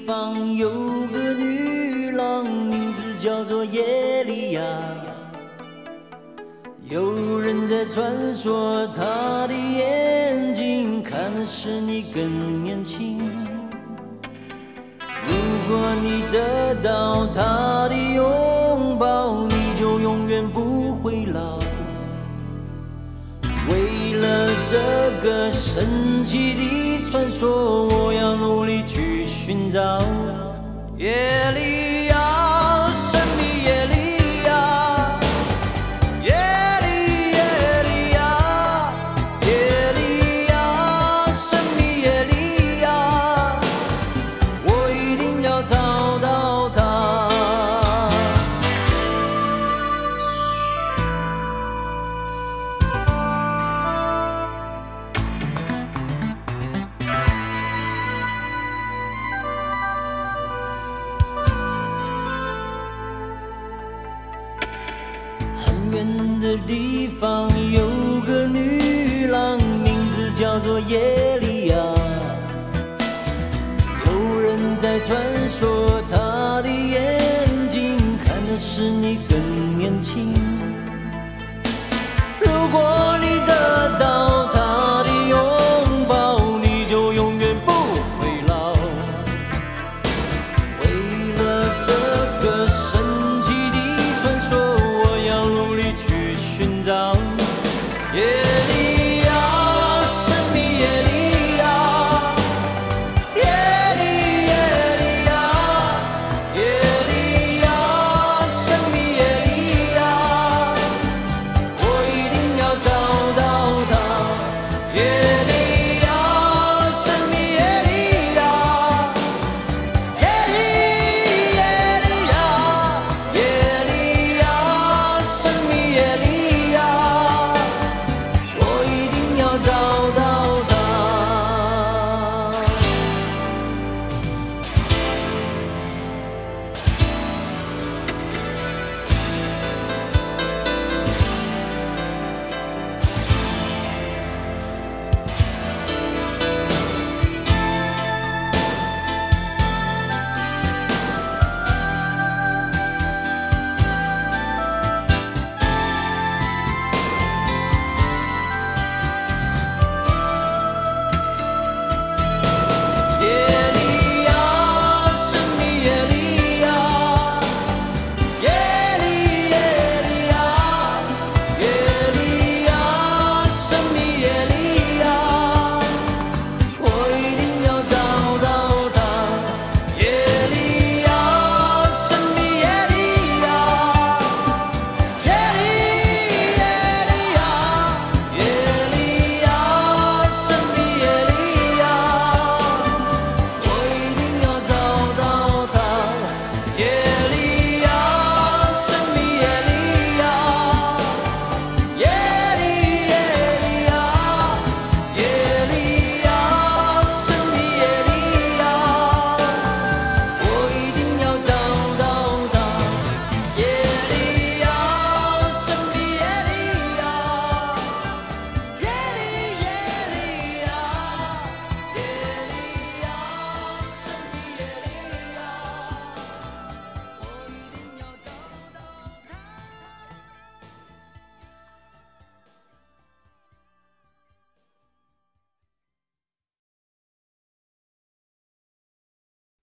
方有个女郎，名字叫做耶利亚。有人在传说，她的眼睛看的是你更年轻。如果你得到她的拥抱，你就永远不会老。为了这个神奇的传说，我要努力去寻找。耶利亚，神秘耶利亚，耶利耶利亚，耶利亚，神秘耶利亚，我一定要找到她。远的地方有个女郎，名字叫做耶利亚。有人在传说，她的眼睛看的是你更年轻。如果你得到